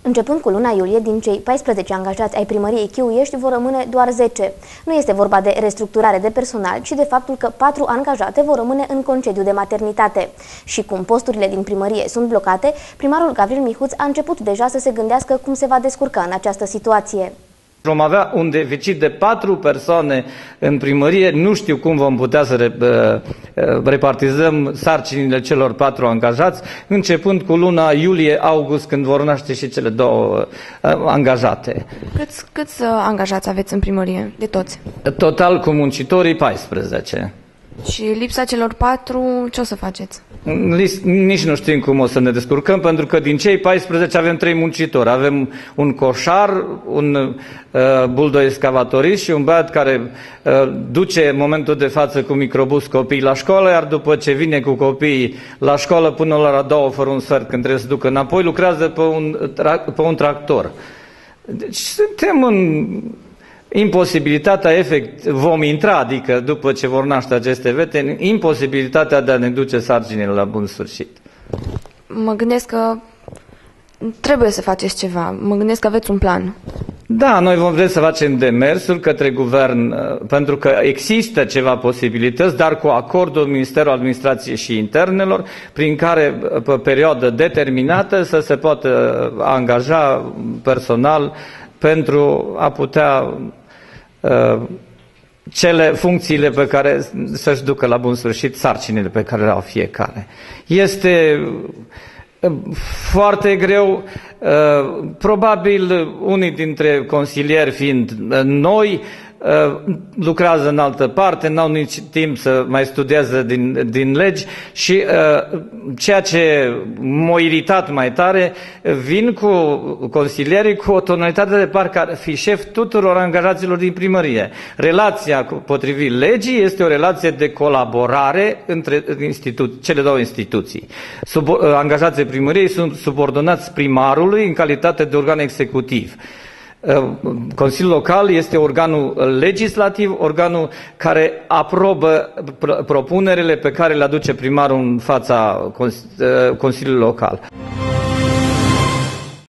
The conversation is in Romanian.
Începând cu luna iulie, din cei 14 angajați ai primăriei Chiuiești vor rămâne doar 10. Nu este vorba de restructurare de personal, ci de faptul că 4 angajate vor rămâne în concediu de maternitate. Și cum posturile din primărie sunt blocate, primarul Gavril Mihuț a început deja să se gândească cum se va descurca în această situație. Vom avea un deficit de 4 persoane în primărie, nu știu cum vom putea să repartizăm sarcinile celor 4 angajați, începând cu luna iulie-august, când vor naște și cele 2 angajate. Câți angajați aveți în primărie, de toți? Total cu muncitorii 14. Și lipsa celor 4, ce o să faceți? Nici nu știm cum o să ne descurcăm, pentru că din cei 14 avem 3 muncitori. Avem un coșar, un buldo-excavatorist și un băiat care duce în momentul de față cu microbus copiii la școală, iar după ce vine cu copiii la școală până la ora 2 fără un sfert, când trebuie să ducă înapoi, lucrează pe un tractor. Deci suntem în imposibilitatea vom intra, adică după ce vor naște aceste fete, în imposibilitatea de a ne duce sarcinile la bun sfârșit. Mă gândesc că trebuie să faceți ceva. Mă gândesc că aveți un plan. Da, noi vom vrea să facem demersul către guvern, pentru că există ceva posibilități, dar cu acordul Ministerului Administrației și Internelor, prin care, pe perioadă determinată, să se poată angaja personal pentru a putea funcțiile pe care să-și ducă la bun sfârșit sarcinile pe care le au fiecare. Este foarte greu, probabil unii dintre consilieri fiind noi, lucrează în altă parte, n-au nici timp să mai studieze din legi și ceea ce m-a iritat mai tare, vin cu consilierii cu o tonalitate de parcă ar fi șef tuturor angajaților din primărie. Relația potrivit legii este o relație de colaborare între cele 2 instituții. Angajații primăriei sunt subordonați primarului în calitate de organ executiv. Consiliul local este organul legislativ, organul care aprobă propunerile pe care le aduce primarul în fața Consiliului local.